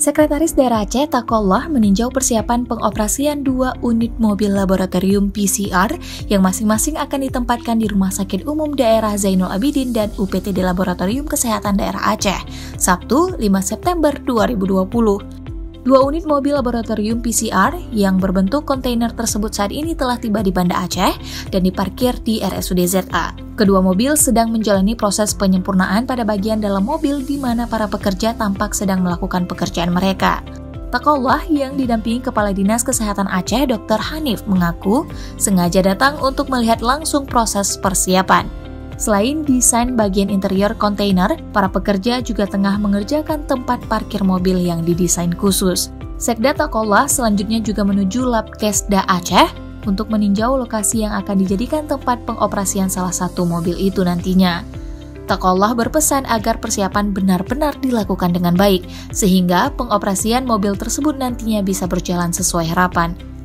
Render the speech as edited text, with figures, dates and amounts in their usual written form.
Sekretaris Daerah Aceh Takollah meninjau persiapan pengoperasian 2 unit mobil laboratorium PCR yang masing-masing akan ditempatkan di Rumah Sakit Umum Daerah Zainul Abidin dan UPTD Laboratorium Kesehatan Daerah Aceh, Sabtu 5 September 2020. 2 unit mobil laboratorium PCR yang berbentuk kontainer tersebut saat ini telah tiba di Banda Aceh dan diparkir di RSUD ZA. Kedua mobil sedang menjalani proses penyempurnaan pada bagian dalam mobil di mana para pekerja tampak sedang melakukan pekerjaan mereka. Takollah yang didampingi Kepala Dinas Kesehatan Aceh Dr. Hanif mengaku sengaja datang untuk melihat langsung proses persiapan. Selain desain bagian interior kontainer, para pekerja juga tengah mengerjakan tempat parkir mobil yang didesain khusus. Sekda Takollah selanjutnya juga menuju Labkesda Aceh untuk meninjau lokasi yang akan dijadikan tempat pengoperasian salah satu mobil itu nantinya. Takollah berpesan agar persiapan benar-benar dilakukan dengan baik, sehingga pengoperasian mobil tersebut nantinya bisa berjalan sesuai harapan.